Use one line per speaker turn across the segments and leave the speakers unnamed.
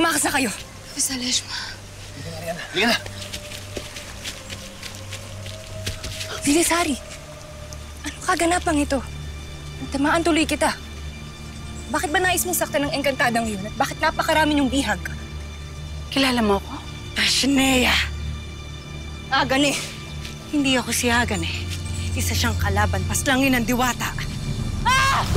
Tumakas na kayo.
Saleshma.
Liga na!
Vilasari, ano kaganapang ito? Tamaan tuloy kita. Bakit ba nais mong saktan ng engkantadang yun? At bakit napakarami niyong bihag?
Kilala mo ako?
Pashnea! Agane!
Hindi ako si Agane. Isa siyang kalaban, paslangin ng diwata. Ah!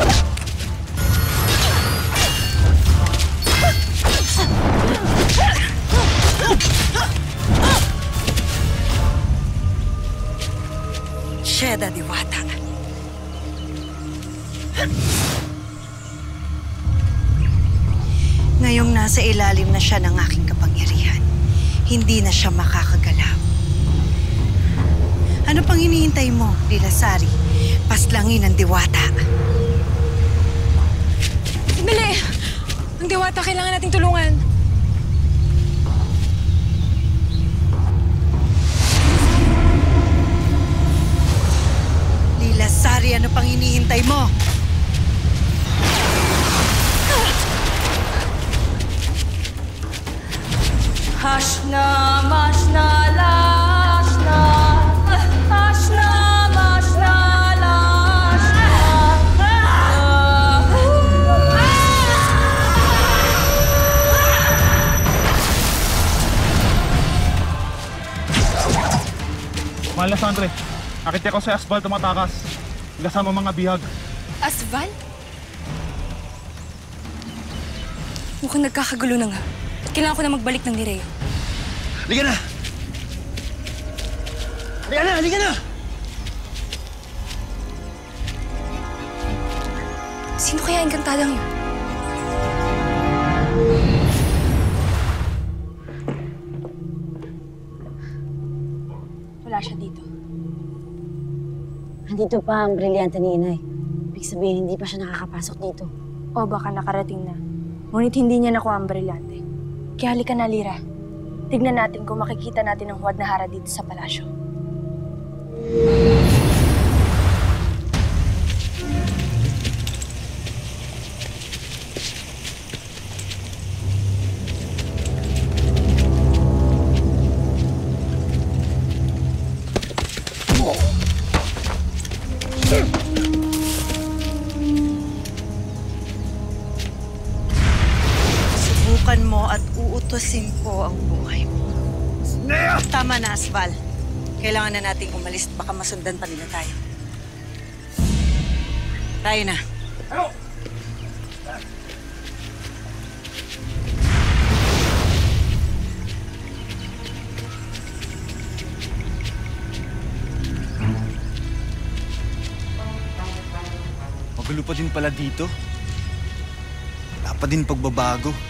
Sheda Diwata. Ngayong nasa ilalim na siya ng aking kapangyarihan, hindi na siya makakagalaw. Ano pang hinihintay mo, Vilasari? Paslangin ng diwata.
Sandali! Ang diwata, kailangan nating tulungan.
Vilasari, ano pang hinihintay mo?
Hashna, mashna, lashna. Hashna, mashna, lashna.
Mahal na Sandre, nakita ko sa asphalt tumatakas. Kasama mga bihag.
Asval? Mukhang nagkakagulo na nga. Kailangan ko na magbalik ng Nireo.
Liga na! Liga na! Liga na!
Sino kaya engkantadang yun? Wala siya dito.
Nandito pa ang brilyante ni Inay. Ibig sabihin, hindi pa siya nakakapasok dito.
O baka nakarating na. Ngunit hindi niya nakuha ang brilyante. Kaya halika na, Lira. Tignan natin kung makikita natin ang huwad na hara dito sa palasyo.
Subukan mo at uutusin ko ang buhay mo. Tama na, Asval. Kailangan na nating umalis at baka masundan pa nila tayo. Tayo na.
Magulo pa din pala dito. Wala pa din pagbabago.